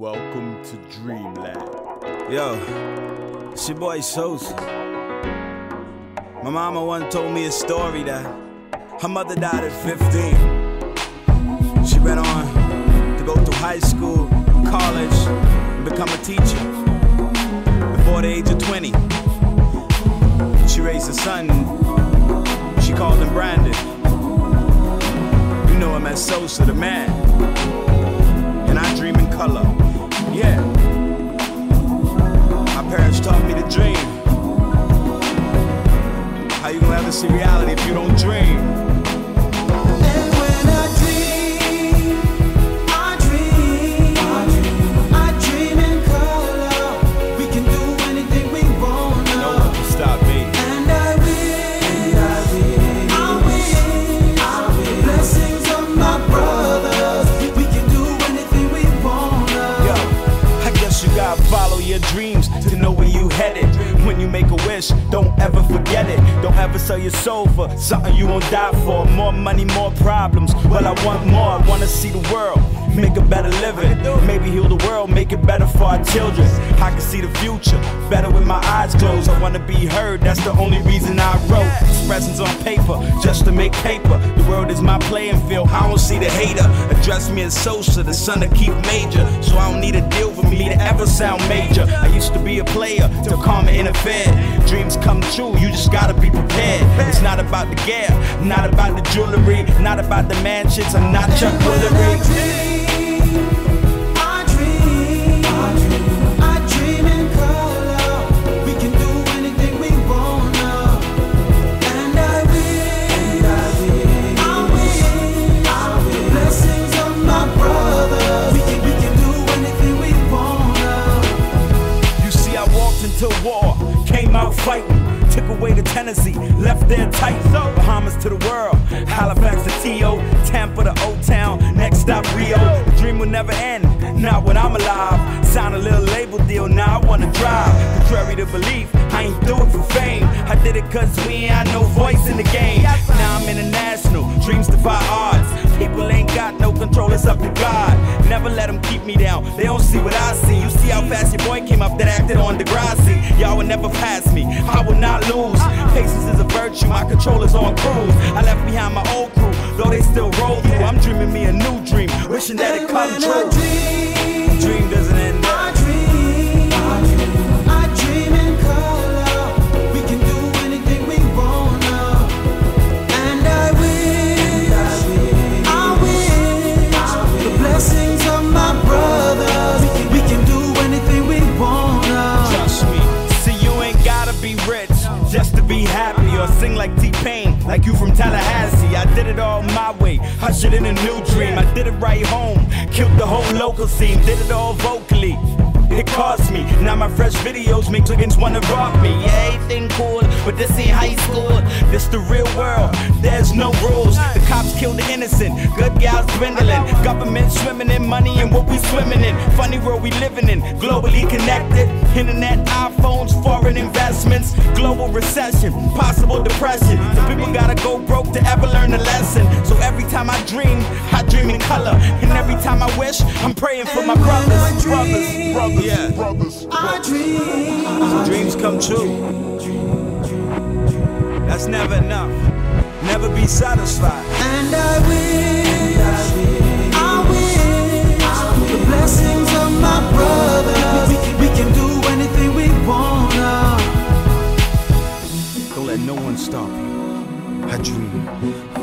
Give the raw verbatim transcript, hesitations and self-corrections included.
Welcome to Dreamland. Yo, it's your boy Sosa. My mama once told me a story that her mother died at fifteen. She went on to go through high school, college, and become a teacher. Before the age of twenty, she raised a son. She called him Brandon. You know him as Sosa, the man. And I dream in color. Yeah. My parents taught me to dream. How you gonna ever see reality if you don't dream? And when I dream, I dream, I dream, I dream in color. We can do anything we wanna. No one can stop me. And I win, I win, I win, I win. The blessings of my brothers. We can do anything we wanna. Yo, I guess you gotta follow your dreams to know where you headed. When you make a wish, don't ever forget it. Don't ever sell your soul for something you won't die for. More money, more problems. Well, I want more. I wanna see the world, make a better living. Maybe heal the world, make it better for our children. I can see the future better with my eyes closed. I wanna be heard, that's the only reason I wrote. Expressions on paper, just to make paper. The world is my playing field, I don't see the hater. Address me as Sosa, the son of Keith Major. So I don't need a deal for me to ever sound major. I used to be a player till karma interfered. Dreams come true, you just gotta be prepared. It's not about the gear, not about the jewelry, not about the mansions, I'm not Chuck Woolery. War, came out fighting, took away to Tennessee, left there tight. Bahamas to the world, Halifax to T O, Tampa to O-Town, next stop Rio. The dream will never end, not when I'm alive. Sign a little label deal, now I wanna drive. Contrary to belief, I ain't do it for fame. I did it cause we ain't had no voice in the game. Now I'm international, dreams defy odds. People ain't got no control, it's up to God. Never let them keep me down, they don't see what I see. You see how fast your boy came up that acted on Degrassi. Y'all will never pass me, I will not lose. Patience is a virtue, my control is on cruise. I left behind my old crew, though they still roll through. I'm dreaming me a new dream, wishing that it come true. Dream, dream doesn't end there. I dream, I dream, I dream in color. We can do anything we wanna. And I win, I win, I win, I win. The blessings of my brothers. We can, we can do anything we wanna. Trust me. See, you ain't gotta be rich just to be happy, or sing like T-Pain, like you from Tallahassee. I did it all my way, ushered in a new dream. I did it right home, killed the whole local scene. Did it all vocally, it cost me. Now my fresh videos make chickens wanna rob me. Yeah, everything cool, but this ain't high school. This the real world, there's no rules. The cops kill the innocent, good gals dwindling. Government swimming in money and what we swimming in. Funny world we living in, globally connected. Internet, iPhones, foreign investments. Global recession, possible depression. Some people gotta go broke to ever learn a lesson. So every time I dream, I dream in color. And every time I wish, I'm praying for my brothers, brothers, brothers. Yeah, brothers. I dream, dreams come true. That's never enough. Never be satisfied. And I win, I win, I win. The blessings of my brothers. We can, we can do anything we wanna. Don't let no one stop you. I dream.